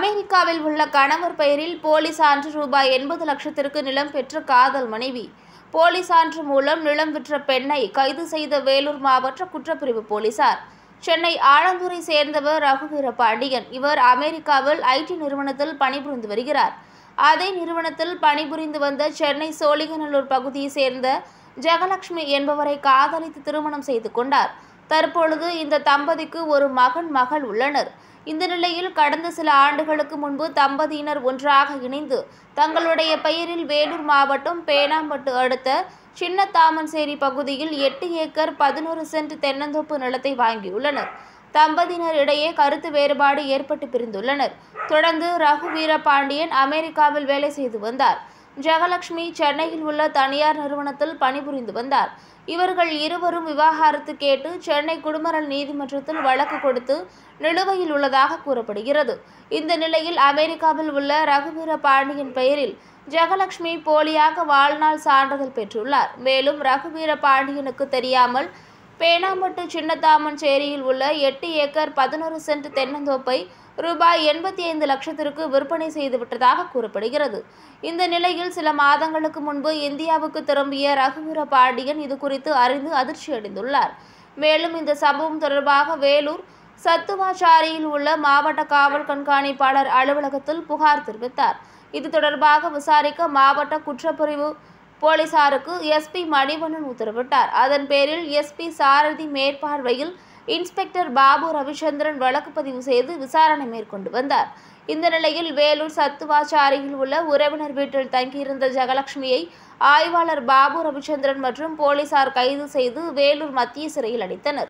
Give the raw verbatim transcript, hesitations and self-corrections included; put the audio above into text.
அமெரிக்காவில் உள்ள கணவர் பெயரில் போலி சான்று ரூபாய் எண்பது லட்சத்திற்கு நிலம் பெற்ற காதல் மனைவி. போலி சான்று மூலம் நிலம் விற்ற பெண்ணை கைது செய்த வேலூர் மாவட்ட குற்றப்பிரிவு போலீசார். சென்னை ஆலந்தூரை சேர்ந்தவர் ரகுவீர பாண்டியன். இவர் அமெரிக்காவில் ஐடி நிறுவனத்தில் பணிபுரிந்து வருகிறார். அதே நிறுவனத்தில் பணிபுரிந்து வந்த சென்னை சோழிங்கநல்லூர் பகுதியை சேர்ந்த ஜெகலட்சுமி என்பவரை காதலித்து திருமணம் செய்து கொண்டார். தற்பொழுது இந்த தம்பதிக்கு ஒரு மகன் மகள் உள்ளனர். இந்த நிலையில் கடந்த சில ஆண்டுகளுக்கு முன்பு தம்பதியினர் ஒன்றாக இணைந்து தங்களுடைய பெயரில் வேலூர் மாவட்டம் பேனாம்பட்டு அடுத்த சின்னதாமன்சேரி பகுதியில் எட்டு ஏக்கர் பதினோரு சென்ட் தென்னந்தோப்பு நிலத்தை வாங்கியுள்ளனர். தம்பதியினர் இடையே கருத்து வேறுபாடு ஏற்பட்டு பிரிந்துள்ளனர். தொடர்ந்து ரகுவீர பாண்டியன் அமெரிக்காவில் வேலை செய்து வந்தார். ஜெகலட்சுமி சென்னையில் உள்ள தனியார் நிறுவனத்தில் பணிபுரிந்து வந்தார். இவர்கள் இருவரும் விவாகரத்து கேட்டு சென்னை குடிமரல் நீதிமன்றத்தில் வழக்கு கொடுத்து நிலுவையில் உள்ளதாக கூறப்படுகிறது. இந்த நிலையில் அமெரிக்காவில் உள்ள ரகுவீர பாண்டியன் பெயரில் ஜெகலட்சுமி போலியாக வாழ்நாள் சான்றிதழ் பெற்றுள்ளார். மேலும் ரகுவீர பாண்டியனுக்கு தெரியாமல் பேனாம்பட்டு சின்னதாமன்சேரியில் உள்ள எட்டு ஏக்கர் பதினோரு சென்ட் தென்னந்தோப்பை ரூபாய் எண்பத்தி ஐந்து லட்சத்திற்கு விற்பனை செய்துவிட்டதாக கூறப்படுகிறது. இந்த நிலையில் சில மாதங்களுக்கு முன்பு இந்தியாவுக்கு திரும்பிய ரகுவீர பாண்டியன் இது குறித்து அறிந்து அதிர்ச்சி அடைந்துள்ளார். மேலும் இந்த சம்பவம் தொடர்பாக வேலூர் சத்துவாச்சாரியில் உள்ள மாவட்ட காவல் கண்காணிப்பாளர் அலுவலகத்தில் புகார் தெரிவித்தார். இது தொடர்பாக விசாரிக்க மாவட்ட குற்றப்பிரிவு போலீசாருக்கு எஸ்பி மணிவண்ணன் உத்தரவிட்டார். அதன் பேரில் எஸ்பி சாரதி மேற்பார்வையில் இன்ஸ்பெக்டர் பாபு ரவிச்சந்திரன் வழக்கு பதிவு செய்து விசாரணை மேற்கொண்டு வந்தார். இந்த நிலையில் வேலூர் சத்துவாச்சாரியில் உள்ள உறவினர் வீட்டில் தங்கியிருந்த ஜெகலட்சுமியை ஆய்வாளர் பாபு ரவிச்சந்திரன் மற்றும் போலீசார் கைது செய்து வேலூர் மத்திய சிறையில் அடைத்தனர்.